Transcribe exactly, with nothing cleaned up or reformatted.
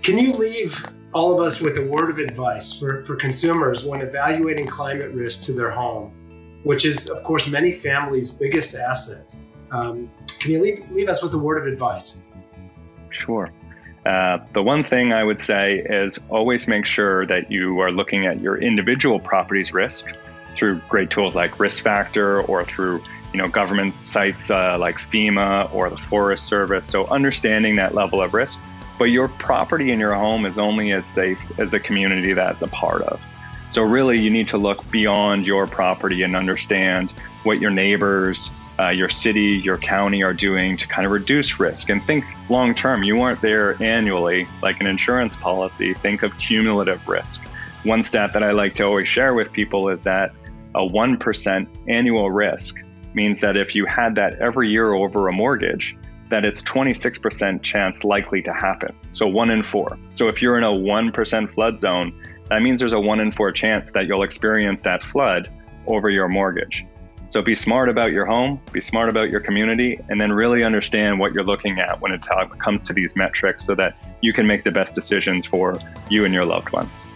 Can you leave all of us with a word of advice for, for consumers when evaluating climate risk to their home, which is, of course, many families' biggest asset? Um, can you leave, leave us with a word of advice? Sure. Uh, the one thing I would say is always make sure that you are looking at your individual property's risk through great tools like Risk Factor or through you know, government sites uh, like FEMA or the Forest Service. So understanding that level of risk, but your property in your home is only as safe as the community that's a part of. So really you need to look beyond your property and understand what your neighbors, uh, your city, your county are doing to kind of reduce risk and think long-term. You aren't there annually like an insurance policy. Think of cumulative risk. One stat that I like to always share with people is that a one percent annual risk means that if you had that every year over a mortgage, that it's twenty-six percent chance likely to happen. So one in four. So if you're in a one percent flood zone, that means there's a one in four chance that you'll experience that flood over your mortgage. So be smart about your home, be smart about your community, and then really understand what you're looking at when it comes to these metrics so that you can make the best decisions for you and your loved ones.